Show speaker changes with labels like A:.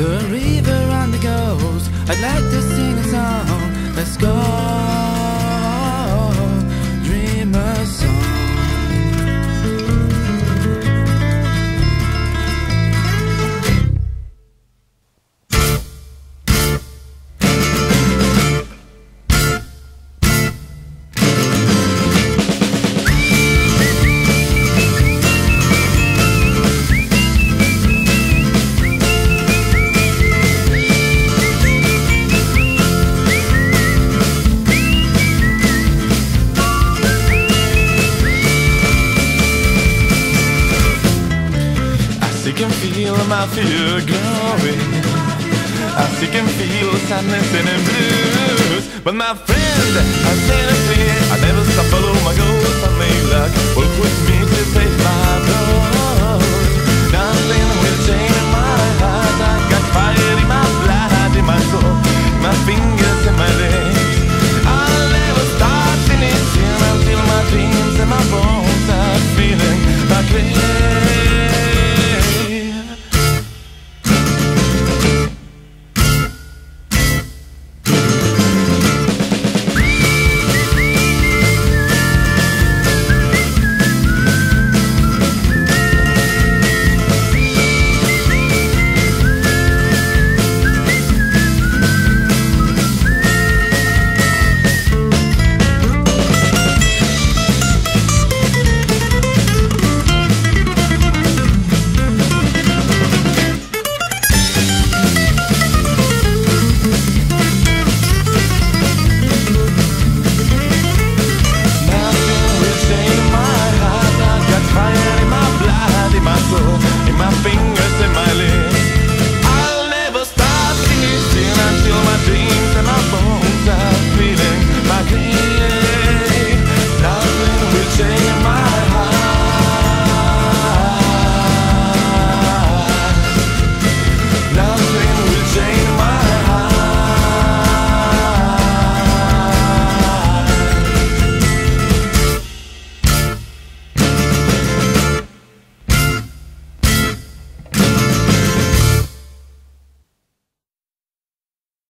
A: a river on the ghost. I'd like to sing a song. Let's go, dream a song.
B: I can feel my fear growing. I see can feel sadness and blues. But my friend, I said it clear, I never stop, follow my goals. I may luck, walk with me.